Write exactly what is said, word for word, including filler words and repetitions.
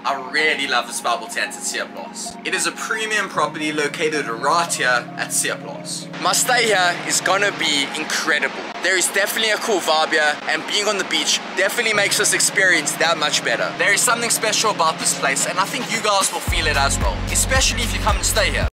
I really love this bubble tent at Seeplaas. It is a premium property located right here at Seeplaas. My stay here is gonna be incredible. There is definitely a cool vibe here, and being on the beach definitely makes this experience that much better. There is something special about this place, and I think you guys will feel it as well, especially if you come and stay here.